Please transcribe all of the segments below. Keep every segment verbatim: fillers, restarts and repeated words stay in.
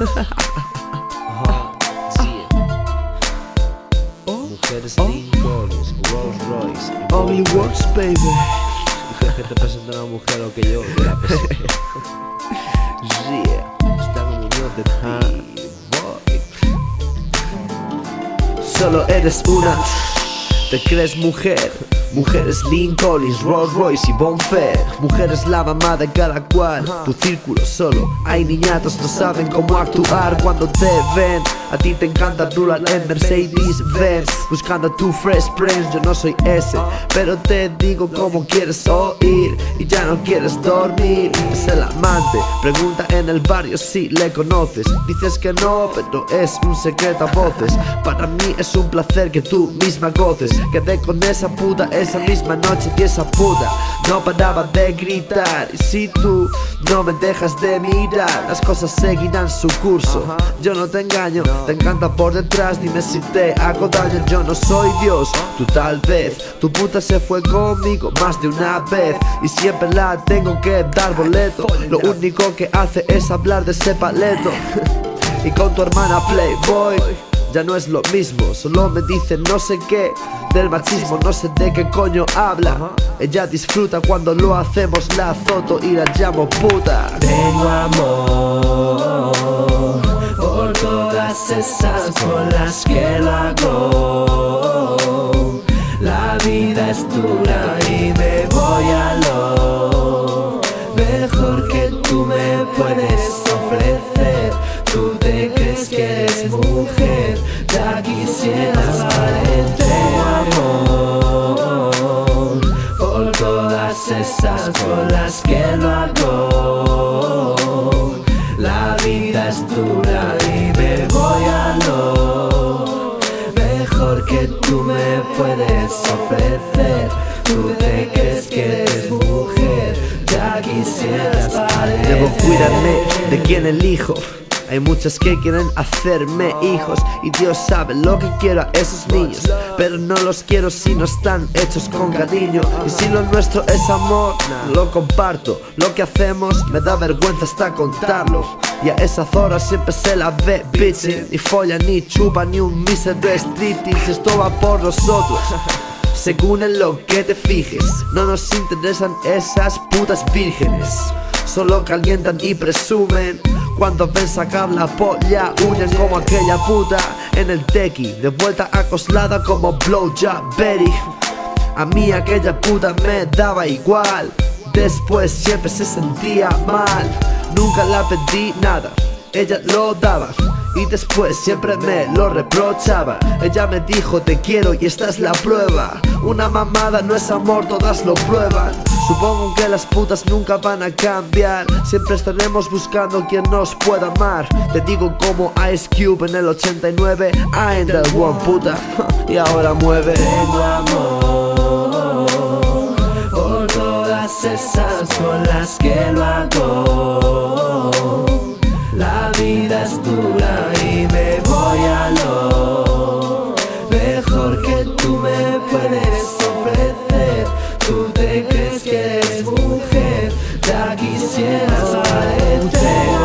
Ajá, sí. Oh, Mujeres oh. Lincoln, Rolls Royce. Only works, baby. Que te presenta una mujer o que yo de la pesca. Yeah. Esta comunión de ti, boy. Solo eres una. Te crees mujer. Mujeres Lincoln, Rolls Royce y Bonfair. Mujeres la mamá de cada cual. Tu círculo solo. Hay niñatos no saben cómo actuar cuando te ven. A ti te encanta rular en Mercedes Benz, buscando a tu fresh prince. Yo no soy ese, pero te digo como quieres oír. Y ya no quieres dormir. Es el amante, pregunta en el barrio si le conoces. Dices que no, pero es un secreto a voces. Para mí es un placer que tú misma goces. Quedé con esa puta esa misma noche y esa puta no paraba de gritar. Y si tú no me dejas de mirar, las cosas seguirán su curso. Yo no te engaño, te encanta por detrás. Dime si te hago daño, yo no soy Dios. Tú tal vez, tu puta se fue conmigo más de una vez y siempre la tengo que dar boleto. Lo único que hace es hablar de ese paleto. Y con tu hermana Playboy ya no es lo mismo, solo me dice no sé qué del machismo, no sé de qué coño habla. Ella disfruta cuando lo hacemos, la azoto y la llamo puta. Tengo amor por todas esas por las que lo hago. La vida es dura y me voy a lo mejor que tú me puedes ofrecer. Tú te crees que eres mujer, ya quisieras parecer. Amor por todas esas por las que lo hago. La vida es dura y me voy a lo mejor que tú me puedes ofrecer. Tú te crees que eres mujer, ya quisieras parecer. Debo cuidarme de quien elijo. Hay muchas que quieren hacerme hijos y Dios sabe lo que quiero a esos niños, pero no los quiero si no están hechos con cariño. Y si lo nuestro es amor, no lo comparto. Lo que hacemos me da vergüenza hasta contarlo. Y a esa zorra siempre se la ve bitchin'. Ni folla, ni chupa, ni un mísero striptease. Esto va por nosotros, según en lo que te fijes. No nos interesan esas putas vírgenes, solo calientan y presumen. Cuando ven sacar la polla, huyen como aquella puta en el tequi, de vuelta acoslada como Blowjob Betty. A mí aquella puta me daba igual, después siempre se sentía mal. Nunca la pedí nada, ella lo daba y después siempre me lo reprochaba. Ella me dijo te quiero y esta es la prueba. Una mamada no es amor, todas lo prueban. Supongo que las putas nunca van a cambiar, siempre estaremos buscando quien nos pueda amar. Te digo como Ice Cube en el ochenta y nueve, I ain't that one puta, y ahora mueve. Tengo amor por todas esas por las que lo hago. La vida es dura y me voy a lo mejor que tú me puedes ofrecer. Tú te crees que eres mujer, ya quisieras parecer. Tengo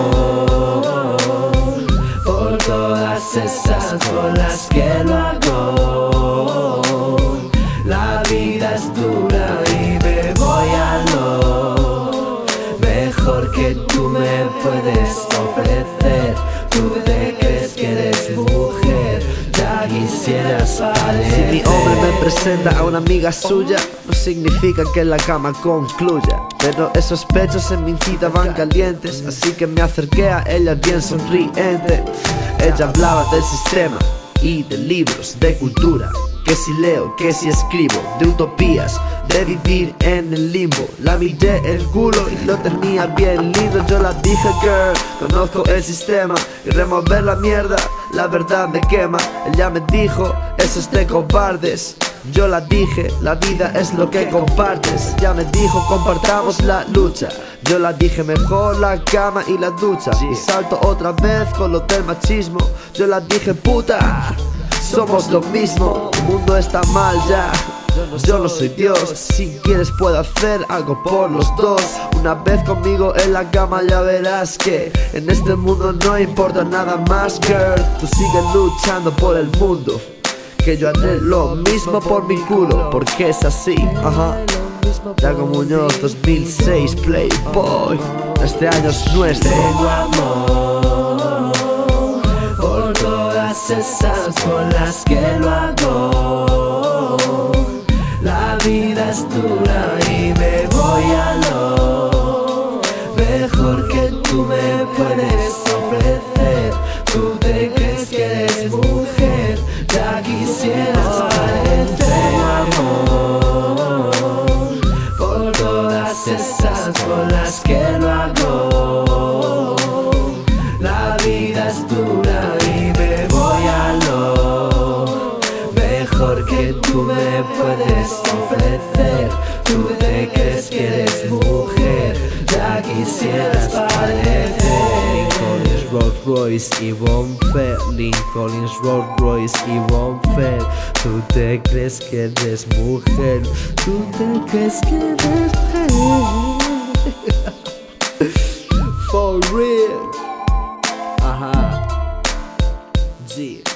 amor por todas esas por las que lo hago. La vida es dura y me voy a lo mejor que tú me puedes ofrecer. Tú te crees que eres mujer, ya quisieras parecer. Si mi hombre me presenta a una amiga suya, no significa que la cama concluya, pero esos pechos en mi incita van calientes, así que me acerqué a ella bien sonriente. Ella hablaba del sistema y de libros, de cultura, que si leo, que si escribo, de utopías, de vivir en el limbo. La miré el culo y lo tenía bien lindo. Yo la dije girl, conozco el sistema y remover la mierda, la verdad me quema. Ella me dijo, eso es de cobardes. Yo la dije, la vida es lo que compartes. Ella me dijo, compartamos la lucha. Yo la dije, mejor la cama y la ducha. Y salto otra vez con lo del machismo. Yo la dije, puta, somos lo mismo, el mundo está mal ya. Yo no soy Dios, si quieres puedo hacer algo por los dos. Una vez conmigo en la cama ya verás que en este mundo no importa nada más, girl. Tú sigues luchando por el mundo, que yo haré lo mismo por mi culo, porque es así, ajá. Yago Muñoz dos mil seis, Playboy. Este año es nuestro. Tengo amor por todas esas con las que lo hago. La vida es dura y me voy a lo mejor que tú me puedes ofrecer. Tú te crees que eres mujer, ya quisieras parecer. Tengo amor por todas esas con las que lo hago. La vida es dura y me voy a lo mejor que tú me puedes ofrecer. Tú te crees que eres mujer, ya quisieras parecer. Collins, Rolls Royce y Bonfer. Collins, Rolls Royce y Bonfer. Tú te crees que eres mujer. Tú te crees que eres mujer. For real. Ajá. G.